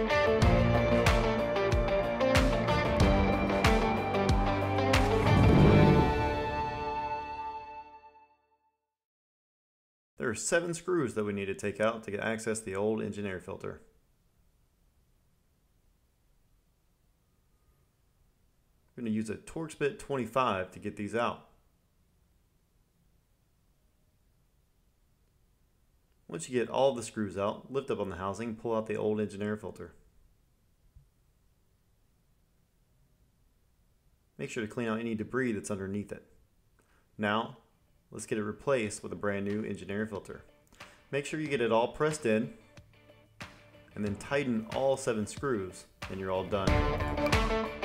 There are 7 screws that we need to take out to access the old engine air filter. We're going to use a Torx bit 25 to get these out. Once you get all the screws out, lift up on the housing and pull out the old engine air filter. Make sure to clean out any debris that's underneath it. Now, let's get it replaced with a brand new engine air filter. Make sure you get it all pressed in and then tighten all 7 screws and you're all done.